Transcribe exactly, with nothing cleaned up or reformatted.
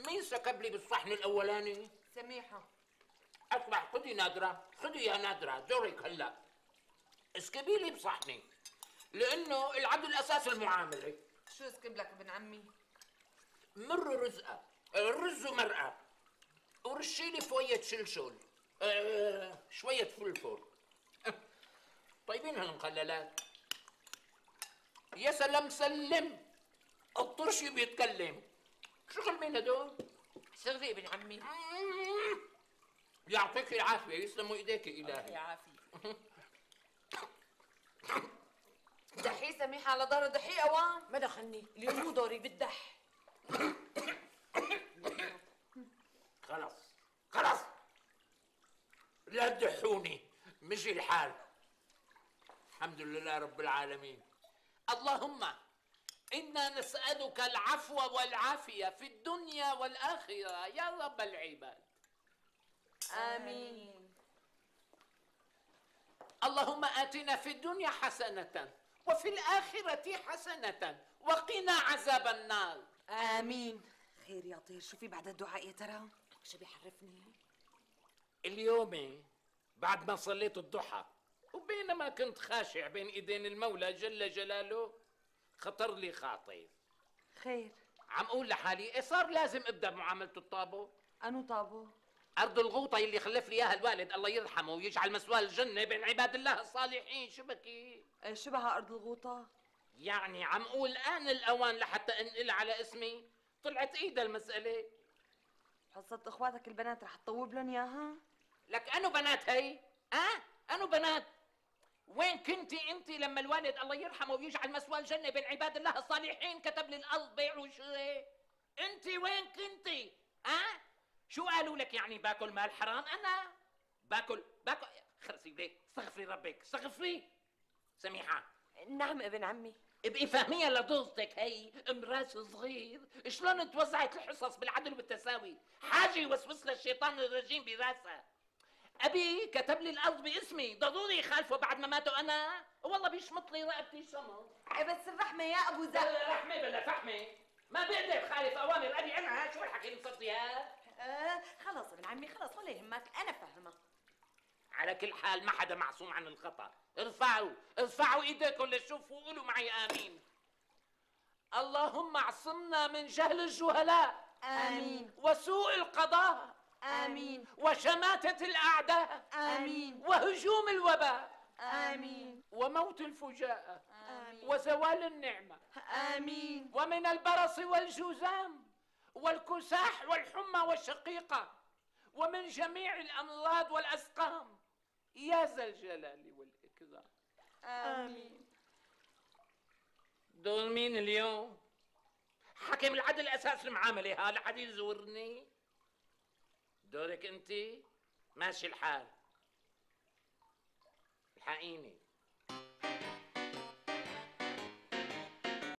مين سكب لي بالصحن الاولاني؟ سميحة. اطلع خدي نادرة، خدي يا نادرة دورك هلا. اسكبي لي بصحني لانه العدل اساس المعاملة. شو اسكب لك ابن عمي؟ مر رزقة، الرز مرقة، ورشي لي فوية شلشل، أه شوية فلفل. طيبين هالمخللات. يا سلام سلم، الطرشي بيتكلم. شغل مين هدول؟ شغلي ابن عمي. يعطيك العافية، يسلموا ايديك الهي. عافية. دحي سميحة على دار دحي اوام. ما دخلني اليوم مو دوري بالدح. خلاص خلاص لا تدحوني، مشي الحال. الحمد لله رب العالمين. اللهم إنا نسألك العفو والعافية في الدنيا والآخرة يا رب العباد. آمين. اللهم آتنا في الدنيا حسنة وفي الآخرة حسنة وقنا عذاب النار. آمين. خير يا طير، شو في بعد الدعاء يا ترى؟ شو بيحرفني؟ اليوم بعد ما صليت الضحى وبينما كنت خاشع بين ايدين المولى جل جلاله خطر لي خاطر. خير. عم اقول لحالي ايه صار لازم ابدا بمعامله الطابو. انو طابو؟ ارض الغوطه اللي خلف لي اياها الوالد الله يرحمه ويجعل مسواه الجنه بين عباد الله الصالحين. شو بكي؟ ايه شو بها ارض الغوطه؟ يعني عم اقول ان الاوان لحتى انقل على اسمي. طلعت ايدها المساله. حصلت اخواتك البنات رح تطوب لهم اياها؟ لك انو بنات هي؟ اه انو بنات؟ وين كنتي انت لما الوالد الله يرحمه ويجعل مسوى الجنه بين عباد الله الصالحين كتب لي الارض بيع وشراء؟ انت وين كنتي؟ ها؟ شو قالوا لك يعني باكل مال حرام؟ انا باكل باكل خلصي ليه؟ استغفري ربك، استغفري. سميحه. نعم ابن عمي. ابقي فهميها لضوزتك هي ام راس صغير شلون توزعت الحصص بالعدل والتساوي. حاجه يوسوس للشيطان الرجيم براسها. ابي كتب لي الارض باسمي، ضروري يخالفه بعد ما ماتوا انا؟ والله بيشمط لي رقبتي شمط. ايه بس الرحمه يا ابو زهر. بلا رحمه بلا فحمه، ما بقدر خالف اوامر ابي انا. شو الحكي اللي مصديها؟ آه خلص ابن عمي خلص ولا يهمك انا فاهمه. على كل حال ما حدا معصوم عن الخطا. ارفعوا ارفعوا ايديكم لشوفوا وقولوا معي امين. اللهم اعصمنا من جهل الجهلاء. امين. وسوء القضاء. امين. وشماتة الاعداء. امين. وهجوم الوباء. امين. وموت الفجاءة. آمين. وزوال النعمة. امين. ومن البرص والجذام والكساح والحمى والشقيقة ومن جميع الأمراض والأسقام يا ذا الجلال والإكرام. امين. دول مين اليوم؟ حكم العدل أساس المعاملة. ها لحد يزورني؟ دورك أنت؟ ماشي الحال. الحقيني.